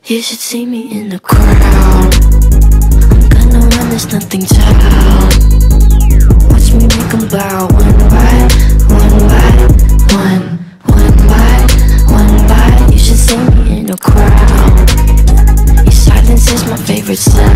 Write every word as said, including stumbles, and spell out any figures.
You should see me in the crowd. I'm gonna run, there's nothing to out. Watch me make them bow. One by one by one, one by one by. You should see me in the crowd. Your silence is my favorite sound.